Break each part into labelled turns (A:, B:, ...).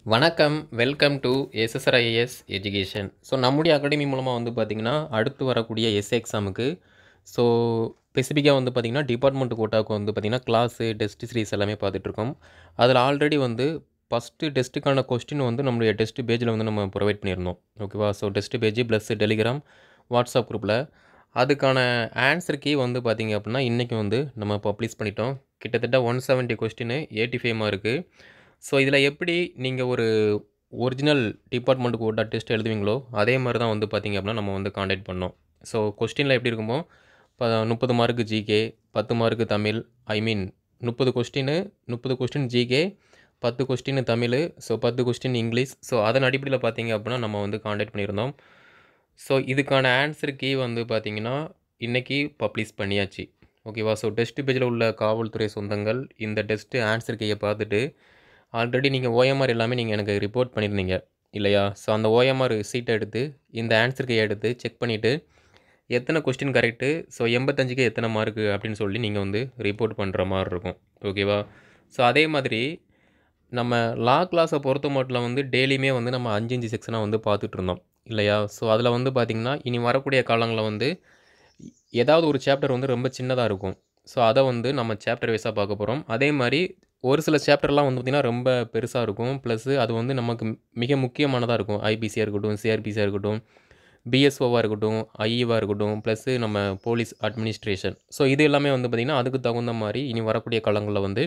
A: வணக்கம் welcome to SSR-IAS education. So நம்முடைய academy மூலமாக வந்து பார்த்திங்கன்னா அடுத்து வரக்கூடிய எஸ்ஏ எக்ஸாமுக்கு ஸோ ஸ்பெசிஃபிக்காக வந்து பார்த்திங்கன்னா டிபார்ட்மெண்ட் கோட்டாவுக்கு வந்து பார்த்திங்கன்னா கிளாஸு டெஸ்ட் சீரிஸ் எல்லாமே பார்த்துட்ருக்கோம். அதில் ஆல்ரெடி வந்து ஃபஸ்ட்டு டெஸ்ட்டுக்கான கொஸ்டின் வந்து நம்மளுடைய டெஸ்ட் பேஜில் வந்து நம்ம ப்ரொவைட் பண்ணியிருந்தோம். ஓகேவா? So test page plus Telegram WhatsApp குரூப்பில் அதுக்கான ஆன்சர் கீ வந்து பார்த்திங்க அப்படின்னா இன்றைக்கி வந்து நம்ம பப்ளிஷ் பண்ணிட்டோம். கிட்டத்தட்ட 170 கொஸ்டின் 85 மார்க்கு. ஸோ இதில் எப்படி நீங்கள் ஒரு ஒரிஜினல் டிபார்ட்மெண்ட் கோட்டா டெஸ்ட் எழுதுவீங்களோ அதே மாதிரி தான் வந்து பார்த்திங்க அப்படின்னா நம்ம வந்து காண்டாக்ட் பண்ணோம். ஸோ கொஸ்டினில் எப்படி இருக்குமோ 30 mark GK, 10 mark Tamil, 30 question GK, 10 question Tamil, so 10 question English. So அதன் அடிப்படையில் பார்த்திங்க அப்படின்னா நம்ம வந்து காண்டாக்ட் பண்ணியிருந்தோம். ஸோ இதுக்கான ஆன்சர் கீ வந்து பார்த்திங்கன்னா இன்றைக்கி பப்ளிஷ் பண்ணியாச்சு. ஓகேவா? ஸோ டெஸ்ட் பேஜில் உள்ள காவல்துறை சொந்தங்கள் இந்த டெஸ்ட்டு ஆன்சர் கீயை பார்த்துட்டு ஆல்ரெடி நீங்கள் ஓஎம்ஆர் எல்லாமே நீங்கள் எனக்கு ரிப்போர்ட் பண்ணியிருந்தீங்க இல்லையா? ஸோ அந்த ஓஎம்ஆர் சீட்டை எடுத்து இந்த ஆன்சர் கீயை எடுத்து செக் பண்ணிவிட்டு எத்தனை கொஸ்டின் கரெக்டு, ஸோ 85க்கு எத்தனை மார்க்கு அப்படின்னு சொல்லி நீங்கள் வந்து ரிப்போர்ட் பண்ணுற மாதிரி இருக்கும். ஓகேவா? ஸோ அதே மாதிரி நம்ம லா கிளாஸை பொறுத்த மட்டும் வந்து டெய்லியுமே வந்து நம்ம 5 செக்ஷனாக வந்து பார்த்துட்டு இருந்தோம் இல்லையா? ஸோ அதில் வந்து பார்த்திங்கன்னா இனி வரக்கூடிய காலங்களில் வந்து ஏதாவது ஒரு சாப்டர் வந்து ரொம்ப சின்னதாக இருக்கும். ஸோ அதை வந்து நம்ம சாப்டர் வைஸாக பார்க்க போகிறோம். அதே மாதிரி ஒரு சில சாப்டர்லாம் வந்து பார்த்திங்கன்னா ரொம்ப பெருசாக இருக்கும். ப்ளஸ்ஸு அது வந்து நமக்கு மிக முக்கியமானதாக இருக்கும். ஐபிசியாக இருக்கட்டும், சிஆர்பிசியாக இருக்கட்டும், பிஎஸ்ஓவாக இருக்கட்டும், ஐஇவாக இருக்கட்டும், ப்ளஸ்ஸு நம்ம போலீஸ் அட்மினிஸ்ட்ரேஷன். ஸோ இது எல்லாமே வந்து பார்த்திங்கன்னா அதுக்கு தகுந்த மாதிரி இனி வரக்கூடிய காலங்களில் வந்து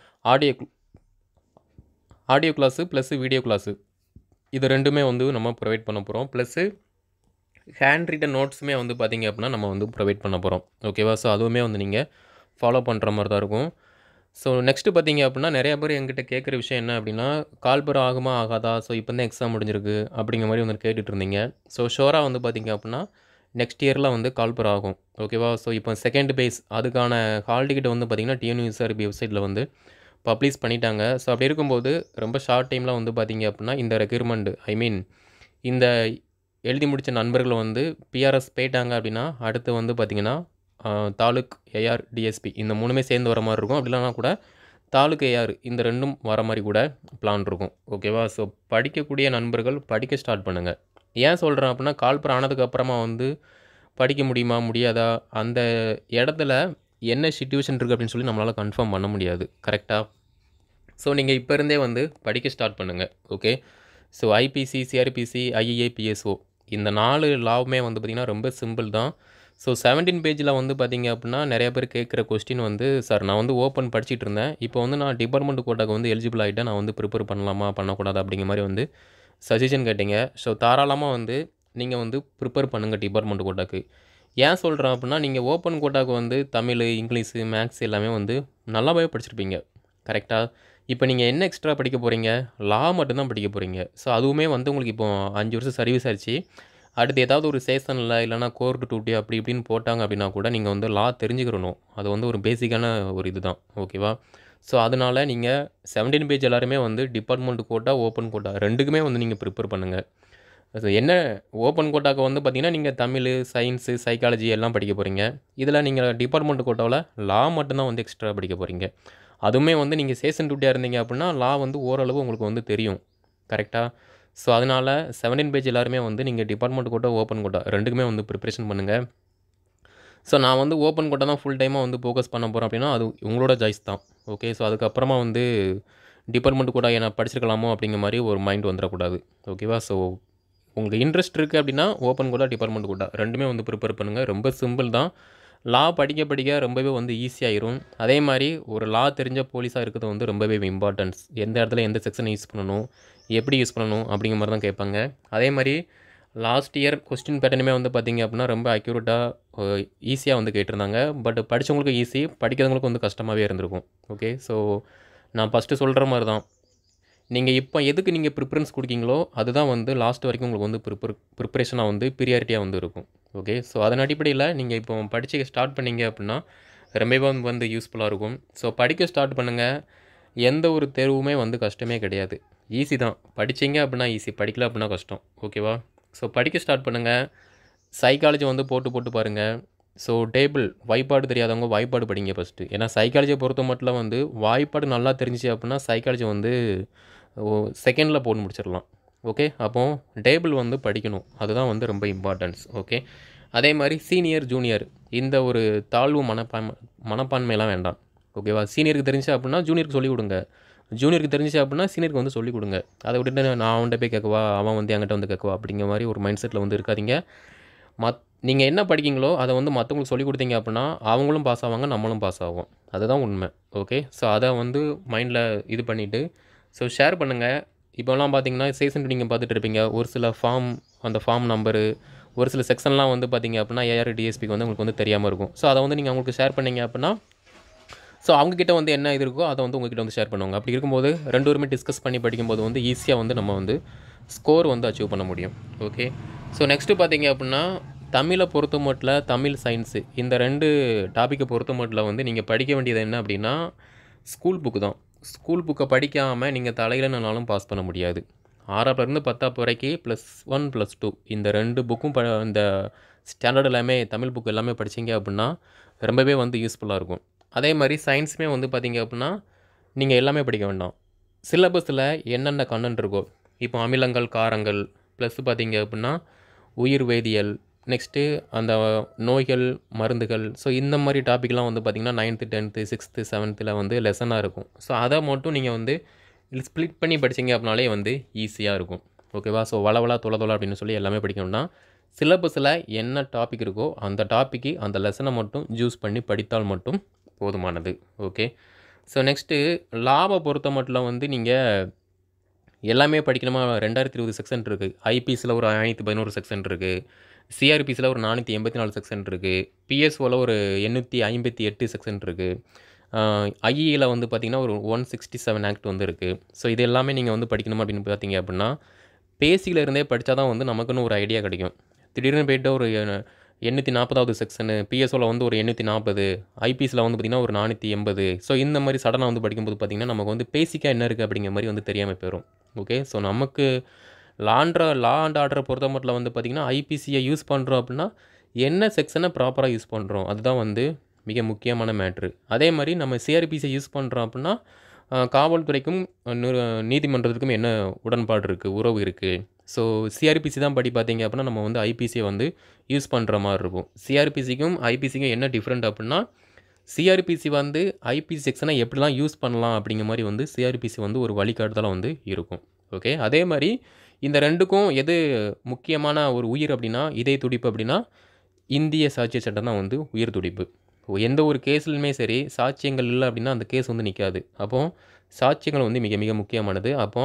A: audio class plus video class இது ரெண்டுமே வந்து நம்ம ப்ரொவைட் பண்ண போகிறோம். ப்ளஸ்ஸு ஹேண்ட் ரிட்டன் நோட்ஸுமே வந்து பார்த்திங்க அப்படின்னா நம்ம வந்து ப்ரொவைட் பண்ண போகிறோம். ஓகேவா? ஸோ அதுவுமே வந்து நீங்கள் ஃபாலோ பண்ணுற மாதிரி தான் இருக்கும். ஸோ நெக்ஸ்ட்டு பார்த்திங்க அப்படின்னா நிறையா பேர் எங்கிட்ட கேட்குற விஷயம் என்ன அப்படின்னா கால்பர் ஆகுமா ஆகாதா? ஸோ இப்போ தான் எக்ஸாம் முடிஞ்சிருக்கு அப்படிங்கிற மாதிரி வந்து கேட்டுட்டு இருந்தீங்க. ஸோ ஷோராக வந்து பார்த்திங்க அப்படின்னா நெக்ஸ்ட் இயரில் வந்து கால்பர் ஆகும். ஓகேவா? ஸோ இப்போ செகண்ட் பேஸ் அதுக்கான ஹால் டிக்கெட் வந்து பார்த்திங்கன்னா டிஎன்யூஎஸ்ஆர்பி வெப்சைட்டில் வந்து பப்ளிஷ் பண்ணிட்டாங்க. ஸோ அப்படி இருக்கும்போது ரொம்ப ஷார்ட் டைமில் வந்து பார்த்திங்க அப்படின்னா இந்த ரெக்யூர்மெண்ட் இந்த எழுதி முடித்த நண்பர்கள் வந்து பிஆர்எஸ் போயிட்டாங்க அப்படின்னா அடுத்து வந்து பார்த்திங்கன்னா தாலுக் ஏஆர் டிஎஸ்பி இந்த 3மே சேர்ந்து வர மாதிரி இருக்கும். அப்படி இல்லைனா கூட தாலுக் ஏஆர் இந்த 2ம் வர மாதிரி கூட பிளான் இருக்கும். ஓகேவா? ஸோ படிக்கக்கூடிய நண்பர்கள் படிக்க ஸ்டார்ட் பண்ணுங்கள். ஏன் சொல்கிறேன் அப்படின்னா கால்பர் ஆனதுக்கப்புறமா வந்து படிக்க முடியுமா முடியாதா அந்த இடத்துல என்ன சிச்சுவேஷன் இருக்குது அப்படின்னு சொல்லி நம்மளால் கன்ஃபார்ம் பண்ண முடியாது. கரெக்டாக? ஸோ நீங்கள் இப்போ இருந்தே வந்து படிக்க ஸ்டார்ட் பண்ணுங்கள். Okay? So IPC, CrPC, IA, PSO இந்த 4 லாவுமே வந்து பார்த்திங்கன்னா ரொம்ப சிம்பிள் தான். ஸோ 17 பேஜில் வந்து பார்த்திங்க அப்படின்னா நிறைய பேர் கேட்குற கொஸ்டின் வந்து சார் நான் வந்து ஓப்பன் படிச்சுட்டு இருந்தேன். இப்போ வந்து நான் டிபார்ட்மெண்ட் கோட்டாக்கு வந்து எலிஜிபிள் ஆகிட்டேன். நான் வந்து ப்ரிப்பேர் பண்ணலாமா பண்ணக்கூடாது அப்படிங்கிற மாதிரி வந்து சஜஷன் கேட்டிங்க. ஸோ தாராளமாக வந்து நீங்கள் வந்து ப்ரிப்பேர் பண்ணுங்கள் டிபார்ட்மெண்ட் கோட்டாக்கு. ஏன் சொல்கிறேன் அப்படின்னா நீங்கள் ஓப்பன் கோட்டாக்கு வந்து தமிழ், இங்கிலீஷு, மேக்ஸ் எல்லாமே வந்து நல்லாவே படிச்சிருப்பீங்க. கரெக்டாக? இப்போ நீங்கள் என்ன எக்ஸ்ட்ரா படிக்க போகிறீங்க? லா மட்டும்தான் படிக்க போகிறீங்க. ஸோ அதுவுமே வந்து உங்களுக்கு இப்போ 5 வருஷம் சர்வீஸ் ஆயிடுச்சு. அடுத்து ஏதாவது ஒரு செஷனில் இல்லைனா கோர்ட் டியூட்டி அப்படி இப்படின்னு போட்டாங்க அப்படின்னா கூட நீங்கள் வந்து லா தெரிஞ்சுக்கிறணும். அது வந்து ஒரு பேசிக்கான ஒரு இது தான். ஓகேவா? ஸோ அதனால் நீங்கள் 17 பேஜ் எல்லாருமே வந்து டிபார்ட்மெண்ட் கோட்டா, ஓப்பன் கோட்டா 2க்குமே வந்து நீங்கள் ப்ரிப்பேர் பண்ணுங்கள். அது என்ன ஓப்பன் கோட்டாக்கு வந்து பார்த்திங்கன்னா நீங்கள் தமிழ், சயின்ஸு, சைக்காலஜி எல்லாம் படிக்க போகிறீங்க. இதில் நீங்கள் டிபார்ட்மெண்ட் கோட்டாவில் லா மட்டும்தான் வந்து எக்ஸ்ட்ரா படிக்க போகிறீங்க. அதுவுமே வந்து நீங்கள் செஷன் டியூட்டியாக இருந்தீங்க அப்படின்னா லா வந்து ஓரளவு உங்களுக்கு வந்து தெரியும். கரெக்டாக? ஸோ அதனால் 17 பேஜ் எல்லாருமே வந்து நீங்கள் டிபார்ட்மெண்ட் கோட்டா, ஓப்பன் கோட்டா 2க்குமே வந்து ப்ரிப்ரேஷன் பண்ணுங்கள். ஸோ நான் வந்து ஓப்பன் கோட்டா தான் ஃபுல் டைமாக வந்து ஃபோக்கஸ் பண்ண போகிறேன் அப்படின்னா அது உங்களோட சாய்ஸ் தான். ஓகே? ஸோ அதுக்கப்புறமா வந்து டிபார்ட்மெண்ட் கோட்டா என்ன படிச்சிருக்கலாமோ அப்படிங்கிற மாதிரி ஒரு மைண்ட் வந்துடக்கூடாது. ஓகேவா? ஸோ உங்களுக்கு இன்ட்ரெஸ்ட் இருக்குது அப்படின்னா ஓப்பன் கோட்டா, டிபார்ட்மெண்ட் கோட்டா 2மே வந்து ப்ரிப்பேர் பண்ணுங்கள். ரொம்ப சிம்பிள் தான். லா படிக்க ரொம்பவே வந்து ஈஸியாகிரும். அதே மாதிரி ஒரு லா தெரிஞ்ச போலீஸாக இருக்கிறது வந்து ரொம்பவே இம்பார்ட்டன்ஸ். எந்த இடத்துல எந்த செக்ஷனை யூஸ் பண்ணணும், எப்படி யூஸ் பண்ணணும் அப்படிங்கிற மாதிரி தான் கேட்பாங்க. அதே மாதிரி லாஸ்ட் இயர் கொஸ்டின் பேட்டர்னுமே வந்து பார்த்திங்க அப்படின்னா ரொம்ப அக்யூரேட்டாக ஈஸியாக வந்து கேட்டிருந்தாங்க. பட் படித்தவங்களுக்கு ஈஸி, படிக்கிறவங்களுக்கு வந்து கஷ்டமாகவே இருந்திருக்கும். ஓகே? ஸோ நான் ஃபஸ்ட்டு சொல்கிற மாதிரி தான் நீங்கள் இப்போ எதுக்கு நீங்கள் ப்ரிஃபரன்ஸ் கொடுக்கீங்களோ அதுதான் வந்து லாஸ்ட் வரைக்கும் உங்களுக்கு வந்து ப்ரிப்பரேஷனாக வந்து ப்ரியாரிட்டியாக வந்து இருக்கும். ஓகே? ஸோ அதன் அடிப்படையில் நீங்கள் இப்போ படிக்க ஸ்டார்ட் பண்ணிங்க அப்படின்னா ரொம்பவே வந்து யூஸ்ஃபுல்லாக இருக்கும். ஸோ படிக்க ஸ்டார்ட் பண்ணுங்கள். எந்த ஒரு தேர்வுமே வந்து கஷ்டமே கிடையாது. ஈஸி தான். படித்தீங்க அப்படின்னா ஈஸி, படிக்கல அப்படின்னா கஷ்டம். ஓகேவா? ஸோ படிக்க ஸ்டார்ட் பண்ணுங்கள். சைக்காலஜி வந்து போட்டு பாருங்கள். ஸோ டேபிள் வாய்ப்பாடு தெரியாதவங்க வாய்ப்பாடு படிங்க ஃபஸ்ட்டு. ஏன்னா சைக்காலஜியை பொறுத்த மட்டும் வந்து வாய்ப்பாடு நல்லா தெரிஞ்சிச்சு அப்படின்னா சைக்காலஜி வந்து செகண்டில் போட்டு முடிச்சிடலாம். ஓகே, அப்போது டேபிள் வந்து படிக்கணும், அதுதான் வந்து ரொம்ப இம்பார்ட்டன்ஸ். ஓகே, அதே மாதிரி சீனியர் ஜூனியர் இந்த ஒரு தாழ்வு மனப்பான்மையெல்லாம் வேண்டாம். ஓகேவா, சீனியருக்கு தெரிஞ்சு அப்படின்னா ஜூனியருக்கு சொல்லிக் கொடுங்க, ஜூனியருக்கு தெரிஞ்சு அப்படின்னா சீனியருக்கு வந்து சொல்லிக் கொடுங்க. அதை விட்டுட்டு நான் அவன்கிட்ட போய் கேட்கவா, அவன் வந்து என்கிட்ட வந்து கேட்கவா அப்படிங்கிற மாதிரி ஒரு மைண்ட் செட்டில் வந்து இருக்காதீங்க. நீங்கள் என்ன படிக்கீங்களோ அதை வந்து மற்றவங்களுக்கு சொல்லிக் கொடுத்தீங்க அப்படின்னா அவங்களும் பாஸ் ஆவாங்க, நம்மளும் பாஸ் ஆகும். அதுதான் உண்மை. ஓகே, ஸோ அதை வந்து மைண்டில் இது பண்ணிவிட்டு ஸோ ஷேர் பண்ணுங்கள். இப்போலாம் பார்த்தீங்கன்னா சீசன் நீங்கள் பார்த்துட்டு இருப்பீங்க, ஒரு சில ஃபார்ம், அந்த ஃபார்ம் நம்பரு, ஒரு சில செக்ஷன்லாம் வந்து பார்த்தீங்க அப்படின்னா ஏஆர் டிஎஸ்பிக்கு வந்து உங்களுக்கு வந்து தெரியாமல் இருக்கும். ஸோ அதை வந்து நீங்கள் அவங்களுக்கு ஷேர் பண்ணிங்க அப்படின்னா ஸோ அவங்கக்கிட்ட வந்து என்ன இது இருக்கோ அதை வந்து உங்ககிட்ட வந்து ஷேர் பண்ணுவாங்க. அப்படி இருக்கும்போது ரெண்டு பேருமே டிஸ்கஸ் பண்ணி படிக்கும்போது வந்து ஈஸியாக வந்து நம்ம வந்து ஸ்கோர் வந்து அச்சீவ் பண்ண முடியும். ஓகே, ஸோ நெக்ஸ்ட்டு பார்த்தீங்க அப்படின்னா தமிழை பொறுத்த மட்டும் தமிழ் சயின்ஸு இந்த 2 டாப்பிக்கை பொறுத்த மட்டும் வந்து நீங்கள் படிக்க வேண்டியது என்ன அப்படின்னா ஸ்கூல் புக்கு தான். ஸ்கூல் புக்கை படிக்காமல் நீங்கள் தலையிலனாலும் பாஸ் பண்ண முடியாது. 6ஆப்லேருந்து 10ஆப் வரைக்கும் +1 +2 இந்த 2 புக்கும் இந்த ஸ்டாண்டர்ட் எல்லாமே தமிழ் புக்கு எல்லாமே படிச்சிங்க அப்படின்னா ரொம்பவே வந்து யூஸ்ஃபுல்லாக இருக்கும். அதே மாதிரி சயின்ஸுமே வந்து பார்த்திங்க அப்படின்னா நீங்கள் எல்லாமே படிக்க வேண்டாம். சிலபஸில் என்னென்ன கண்டென்ட் இருக்கோ, இப்போ அமிலங்கள், காரங்கள், ப்ளஸ் பார்த்திங்க அப்படின்னா உயிர் வேதியியல், நெக்ஸ்ட்டு அந்த நோய்கள், மருந்துகள், ஸோ இந்த மாதிரி டாப்பிக்லாம் வந்து பார்த்திங்கன்னா 9th 10th 6th 7th வந்து லெசனாக இருக்கும். ஸோ அதை மட்டும் நீங்கள் வந்து ஸ்ப்ளிட் பண்ணி படிச்சிங்க அப்படின்னாலே வந்து ஈஸியாக இருக்கும். ஓகேவா, ஸோ வளவலா தொலை அப்படின்னு சொல்லி எல்லாமே படிக்கணும்னா சிலபஸில் என்ன டாபிக் இருக்கோ அந்த டாப்பிக்கு அந்த லெசனை மட்டும் சூஸ் பண்ணி படித்தால் மட்டும் போதுமானது. ஓகே, ஸோ நெக்ஸ்ட்டு லாவை பொறுத்த மட்டும் வந்து நீங்கள் எல்லாமே படிக்கணுமா? 2020 செக்ஷன் இருக்குது. ஐபிஎஸ்சில் ஒரு 511 செக்ஷன் இருக்குது. சிஆர்பிசியில் ஒரு 484 செக்ஷன் இருக்குது. பிஎஸ்ஓவில் ஒரு 858 செக்ஷன் இருக்குது. ஐஇயில் வந்து பார்த்திங்கன்னா ஒரு 167 ஆக்ட் வந்து இருக்குது. ஸோ இது எல்லாமே நீங்கள் வந்து படிக்கணுமா அப்படின்னு பார்த்தீங்க அப்படின்னா பேசிக்கில் இருந்தே படித்தா தான் வந்து நமக்குன்னு ஒரு ஐடியா கிடைக்கும். திடீர்னு போய்ட்டு ஒரு 840வது செக்ஷனு, பிஎஸ்ஓவில் வந்து ஒரு 840, ஐபிஎஸ்சில் வந்து பார்த்திங்கன்னா ஒரு 480. ஸோ இந்த மாதிரி சடனாக வந்து படிக்கும்போது பார்த்திங்கன்னா நமக்கு வந்து பேசிக்காக என்ன இருக்குது அப்படிங்கிற மாதிரி வந்து தெரியாமல் போயிடும். ஓகே, ஸோ நமக்கு லா அண்ட் ஆர்டரை பொறுத்த மட்டும் வந்து பார்த்திங்கன்னா ஐபிசியை யூஸ் பண்ணுறோம் அப்படின்னா என்ன செக்ஷனை ப்ராப்பராக யூஸ் பண்ணுறோம் அதுதான் வந்து மிக முக்கியமான மேட்ரு. அதே மாதிரி நம்ம சிஆர்பிசியை யூஸ் பண்ணுறோம் அப்படின்னா காவல்துறைக்கும் நீதிமன்றத்துக்கும் என்ன உடன்பாடு இருக்குது, உறவு இருக்குது. ஸோ சிஆர்பிசி தான் படி பார்த்தீங்க அப்படின்னா நம்ம வந்து ஐபிசியை வந்து யூஸ் பண்ணுற மாதிரி இருக்கும். சிஆர்பிசிக்கும் ஐபிசிக்கும் என்ன டிஃப்ரெண்ட் அப்படின்னா சிஆர்பிசி வந்து ஐபிசி செக்ஷனை எப்படிலாம் யூஸ் பண்ணலாம் அப்படிங்கிற மாதிரி வந்து சிஆர்பிசி வந்து ஒரு வழிகாட்டுதலாக வந்து இருக்கும். ஓகே, அதே மாதிரி இந்த ரெண்டுக்கும் எது முக்கியமான ஒரு உயிர் அப்படின்னா இதய துடிப்பு அப்படின்னா இந்திய சாட்சிய சட்டம் தான் வந்து உயிர் துடிப்பு. எந்த ஒரு கேஸ்லையுமே சரி சாட்சியங்கள் இல்லை அப்படின்னா அந்த கேஸ் வந்து நிற்காது. அப்போது சாட்சியங்கள் வந்து மிக மிக முக்கியமானது. அப்போ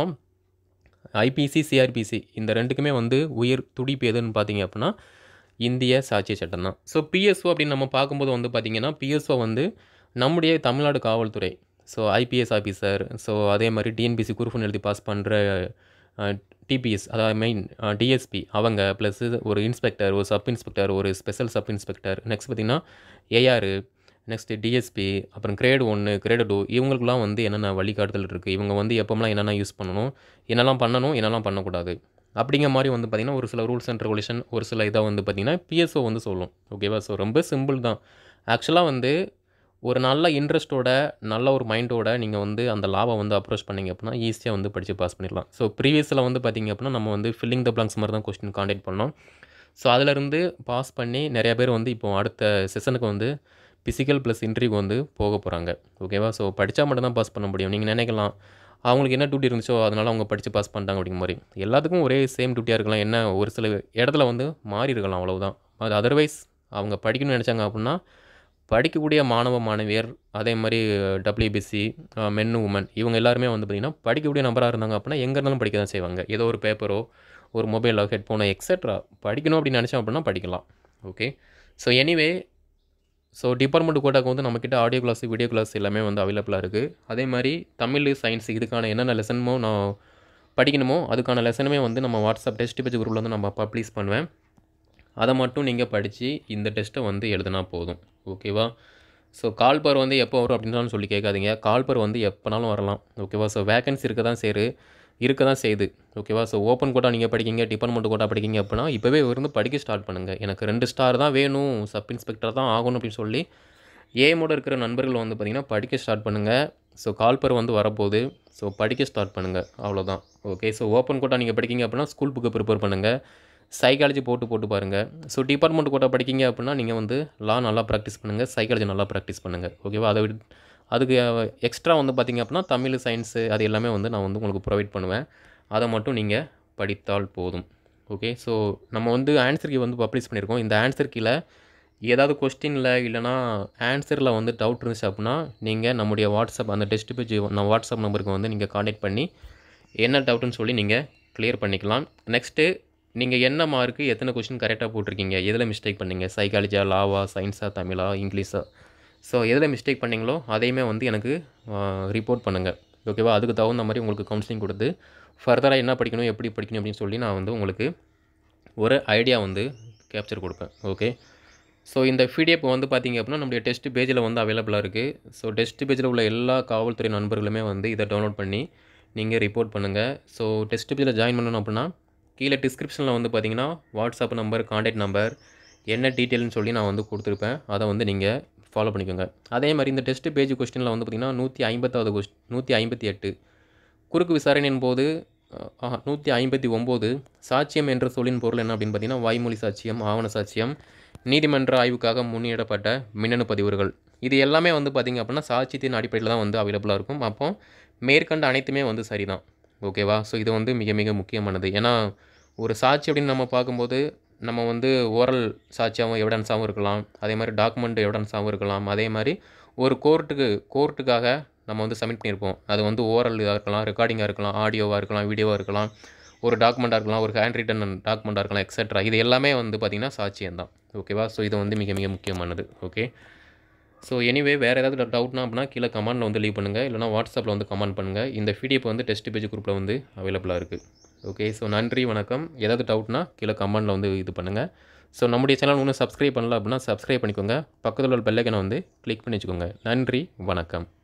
A: ஐபிசி சிஆர்பிசி இந்த ரெண்டுக்குமே வந்து உயிர் துடிப்பு எதுன்னு பார்த்தீங்க அப்படின்னா இந்திய சாட்சிய சட்டம் தான். ஸோ பிஎஸ்ஓ அப்படின்னு நம்ம பார்க்கும்போது வந்து பார்த்திங்கன்னா பிஎஸ்ஓ வந்து நம்முடைய தமிழ்நாடு காவல்துறை, ஸோ ஐபிஎஸ் ஆஃபீஸர், ஸோ அதே மாதிரி டிஎன்பிசி குரூப்னு எழுதி பாஸ் பண்ணுற டிபிஎஸ், அதாவது மெயின் டிஎஸ்பி அவங்க, ப்ளஸ் ஒரு இன்ஸ்பெக்டர், ஒரு சப் இன்ஸ்பெக்டர், ஒரு ஸ்பெஷல் சப் இன்ஸ்பெக்டர், நெக்ஸ்ட் பார்த்திங்கன்னா ஏஆர், நெக்ஸ்ட்டு டிஎஸ்பி, அப்புறம் கிரேடு 1 கிரேடு 2 இவங்களுக்குலாம் வந்து என்னென்ன வழிகாட்டுதல் இருக்குது, இவங்க வந்து எப்போம்லாம் என்னென்ன யூஸ் பண்ணணும், என்னெல்லாம் பண்ணணும், என்னெல்லாம் பண்ணக்கூடாது அப்படிங்கிற மாதிரி வந்து பார்த்திங்கன்னா ஒரு சில ரூல்ஸ் அண்ட் ரெகுலேஷன், ஒரு சில இதை வந்து பார்த்திங்கன்னா பிஎஸ்ஓ வந்து சொல்லும். ஓகேவா, ஸோ ரொம்ப சிம்பிள் தான். ஆக்சுவலாக வந்து ஒரு நல்ல இன்ட்ரெஸ்ட்டோட, நல்ல ஒரு மைண்டோட நீங்கள் வந்து அந்த லாவை வந்து அப்ரோச் பண்ணிங்க அப்படின்னா ஈஸியாக வந்து படித்து பாஸ் பண்ணிடலாம். ஸோ ப்ரீவியஸில் வந்து பார்த்திங்க அப்படின்னா நம்ம வந்து ஃபில்லிங் த பிளாங்க்ஸ் மாதிரி தான் கொஸ்டின் காண்டக்ட் பண்ணோம். ஸோ அதிலிருந்து பாஸ் பண்ணி நிறைய பேர் வந்து இப்போ அடுத்த செஷனுக்கு வந்து ஃபிசிக்கல் ப்ளஸ் இன்டர்வியூக்கு வந்து போக போகிறாங்க. ஓகேவா, ஸோ படித்தா மட்டும் தான் பாஸ் பண்ண முடியும். நீங்கள் நினைக்கலாம் அவங்களுக்கு என்ன டியூட்டி இருந்துச்சோ அதனால் அவங்க படித்து பாஸ் பண்ணிட்டாங்க அப்படிங்கிற மாதிரி. எல்லாத்துக்கும் ஒரே சேம் டியூட்டியாக இருக்கலாம், என்ன ஒரு சில இடத்துல வந்து மாறி இருக்கலாம், அவ்வளவுதான். அது அதர்வைஸ் அவங்க படிக்கணும்னு நினச்சாங்க அப்படின்னா படிக்கக்கூடிய மாணவ மாணவியர், அதே மாதிரி டபிள்யூபிசி, மென் உமன் இவங்க எல்லாருமே வந்து பார்த்திங்கன்னா படிக்கக்கூடிய நபராக இருந்தாங்க அப்படின்னா எங்கே இருந்தாலும் படிக்க தான் செய்வாங்க. ஏதோ ஒரு பேப்பரோ, ஒரு மொபைலோ, ஹெட்ஃபோனோ எக்ஸெட்ரா படிக்கணும் அப்படின்னு நினச்சோம் அப்படின்னா படிக்கலாம். Okay, so anyway, so department கோட்டாக்கு வந்து நம்மக்கிட்ட ஆடியோ கிளாஸ், வீடியோ கிளாஸ் எல்லாமே வந்து அவைலபிளாக இருக்குது. அதே மாதிரி தமிழ், சயின்ஸ் இதுக்கான என்னென்ன லெசனுமோ நான் படிக்கணுமோ அதுக்கான லெசனுமே வந்து நம்ம வாட்ஸ்அப் டெஸ்ட் பேஜ் குரூப்பில் வந்து நம்ம பப்ளிஷ் பண்ணுவேன். அதை மட்டும் நீங்கள் படித்து இந்த டெஸ்ட்டை வந்து எழுதினா போதும். ஓகேவா, ஸோ கால் பவர் வந்து எப்போ வரும் அப்படின்னாலும் சொல்லி கேட்காதீங்க. கால் பவர் வந்து எப்போனாலும் வரலாம். ஓகேவா, ஸோ வேகன்சி இருக்க தான் செய்யுது. ஓகேவா, ஸோ ஓப்பன் கோட்டா நீங்கள் படிக்கிங்க, டிபார்ட்மெண்ட் கோட்டா படிக்கிங்க அப்படின்னா இப்போவே இருந்து படிக்க ஸ்டார்ட் பண்ணுங்கள். எனக்கு 2 ஸ்டார் தான் வேணும், சப் இன்ஸ்பெக்டர் தான் ஆகணும் அப்படின்னு சொல்லி ஏஎமோட இருக்கிற நண்பர்கள் வந்து பார்த்திங்கன்னா படிக்க ஸ்டார்ட் பண்ணுங்கள். ஸோ கால்பர் வந்து வரப்போகுது. ஸோ படிக்க ஸ்டார்ட் பண்ணுங்கள், அவ்வளோதான். ஓகே. ஸோ ஓப்பன் கோட்டா நீங்கள் படிக்கிங்க அப்படின்னா ஸ்கூல் புக்கை ப்ரிப்பேர் பண்ணுங்கள். சைக்காலஜி போட்டு பாருங்கள். ஸோ டிபார்ட்மெண்ட் கோட்டா படிக்கிங்க அப்படின்னா நீங்கள் வந்து லா நல்லா ப்ராக்டிஸ் பண்ணுங்கள், சைக்காலஜி நல்லா ப்ராக்டிஸ் பண்ணுங்கள். ஓகேவா? அதுக்கு எக்ஸ்ட்ரா வந்து பார்த்திங்க அப்படின்னா தமிழ், சயின்ஸு அது எல்லாமே வந்து நான் வந்து உங்களுக்கு ப்ரொவைட் பண்ணுவேன். அதை மட்டும் நீங்கள் படித்தால் போதும். ஓகே. ஸோ நம்ம வந்து ஆன்சர் கீ வந்து பப்ளிஷ் பண்ணியிருக்கோம். இந்த ஆன்சர் கீழ ஏதாவது கொஸ்டினில் இல்லைனா ஆன்சரில் வந்து டவுட் இருந்துச்சு அப்படின்னா நீங்கள் நம்முடைய வாட்ஸ்அப் அந்த டெஸ்ட் பேஜ் நம்ம வாட்ஸ்அப் நம்பருக்கு வந்து நீங்கள் கான்டாக்ட் பண்ணி என்ன டவுட்டுன்னு சொல்லி நீங்கள் கிளியர் பண்ணிக்கலாம். நெக்ஸ்ட்டு நீங்கள் என்ன மார்க்கு எத்தனை கொஸ்டின் கரெக்டாக போட்டிருக்கீங்க, எதில் மிஸ்டேக் பண்ணீங்க, சைக்காலஜியா, லாவா, சயின்ஸா, தமிழா, இங்கிலீஷா, ஸோ எதில் மிஸ்டேக் பண்ணீங்களோ அதையுமே வந்து எனக்கு ரிப்போர்ட் பண்ணுங்கள். ஓகேவா? அதுக்கு தகுந்த மாதிரி உங்களுக்கு கவுன்சிலிங் கொடுத்து ஃபர்தராக என்ன படிக்கணும், எப்படி படிக்கணும் அப்படின்னு சொல்லி நான் வந்து உங்களுக்கு ஒரு ஐடியா வந்து கேப்சர் கொடுப்பேன். ஓகே. ஸோ இந்த பிடிஎஃப் வந்து பார்த்திங்க அப்படின்னா நம்முடைய டெஸ்ட் பேஜில் வந்து அவைலபிளாக இருக்குது. ஸோ டெஸ்ட் பேஜில் உள்ள எல்லா காவல்துறை நண்பர்களுமே வந்து இதை டவுன்லோட் பண்ணி நீங்கள் ரிப்போர்ட் பண்ணுங்கள். ஸோ டெஸ்ட் பேஜில் ஜாயின் பண்ணணும் அப்படின்னா கீழே டிஸ்கிரிப்ஷனில் வந்து பார்த்திங்கன்னா வாட்ஸ்அப் நம்பர், கான்டாக்ட் நம்பர், என்ன டீட்டெயில்னு சொல்லி நான் வந்து கொடுத்துருப்பேன். அதை வந்து நீங்கள் ஃபாலோ பண்ணிக்கோங்க. அதே மாதிரி இந்த டெஸ்ட் பேஜ் கொஸ்டினில் வந்து பார்த்திங்கன்னா 150வது 158 குறுக்கு விசாரணையின் போது 159 சாட்சியம் என்ற சொல்லின் பொருள் என்ன அப்படின்னு பார்த்தீங்கன்னா வாய்மொழி சாட்சியம், ஆவண சாட்சியம், நீதிமன்ற ஆய்வுக்காக முன்னிடப்பட்ட மின்னணு பதிவுகள், இது எல்லாமே வந்து பார்த்திங்க அப்படின்னா சாட்சியத்தின் அடிப்படையில் தான் வந்து அவைலபிளாக இருக்கும். அப்போ மேற்கண்ட அனைத்துமே வந்து சரிதான். ஓகேவா? ஸோ இது வந்து மிக மிக முக்கியமானது. ஏன்னா ஒரு சாட்சி அப்படின்னு நம்ம பார்க்கும்போது நம்ம வந்து ஓரல் சாட்சியாகவும் எவிடன்ஸாகவும் இருக்கலாம், அதே மாதிரி டாக்குமெண்ட் எவிடன்ஸாகவும் இருக்கலாம், அதே மாதிரி ஒரு கோர்ட்டுக்காக நம்ம வந்து சப்மிட் பண்ணியிருப்போம். அது வந்து ஓரல் இதாக இருக்கலாம், ரெக்கார்டிங்காக இருக்கலாம், ஆடியோவாக இருக்கலாம், வீடியோவாக இருக்கலாம், ஒரு டாக்குமெண்ட்டாக இருக்கலாம், ஒரு ஹேண்ட் ரிட்டன் டாக்குமெண்ட்டாக இருக்கலாம், எக்ஸெட்ரா. இது எல்லாமே வந்து பார்த்திங்கன்னா சாட்சியம் தான். ஓகேவா? ஸோ இது வந்து மிக மிக முக்கியமானது. ஓகே. ஸோ எனிவே வேறு ஏதாவது டவுட்னா அப்படின்னா கீழே கமெண்டில் வந்து லீவ் பண்ணுங்கள், இல்லைனா வாட்ஸ்அப்பில் வந்து கமெண்ட் பண்ணுங்கள். இந்த பிடிஎஃப் வந்து டெஸ்ட் பேஜ் குரூப்பில் வந்து அவைலபிளாக இருக்குது. ஓகே. ஸோ நன்றி, வணக்கம். ஏதாவது டவுட்னா கீழே கமெண்டில் வந்து இது பண்ணுங்கள். ஸோ நம்முடைய சேனல் இன்னும் சப்ஸ்கிரைப் பண்ணல அப்படின்னா சப்ஸ்கிரைப் பண்ணிக்கோங்க. பக்கத்தில் உள்ள பெல் ஐகானை வந்து கிளிக் பண்ணி வச்சுக்கோங்க. நன்றி, வணக்கம்.